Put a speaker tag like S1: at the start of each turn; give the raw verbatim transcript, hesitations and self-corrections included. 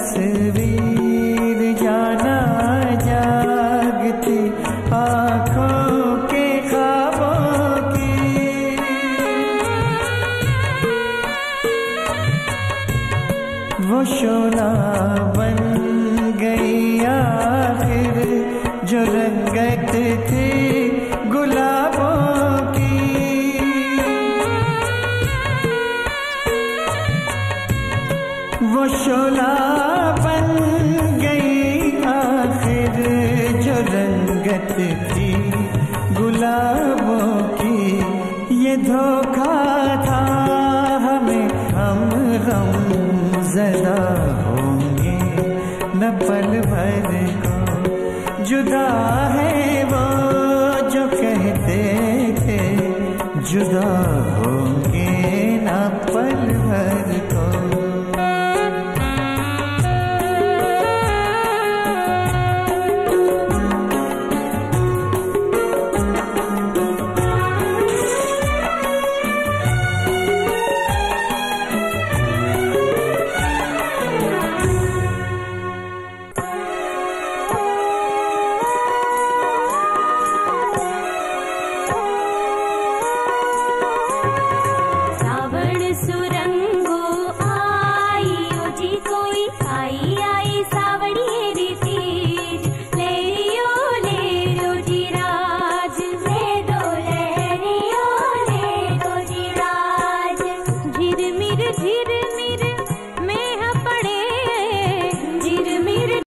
S1: तस्वीर जाना जागती आँखों के ख्वाबों की। वो शोला बन गई आखिर जो रंगत थी गुलाबों की। वो शोला बन गई आखिर जो रंगत थी गुलाबों की। ये धोखा था हमें, हम गम ज़दा होंगे न पर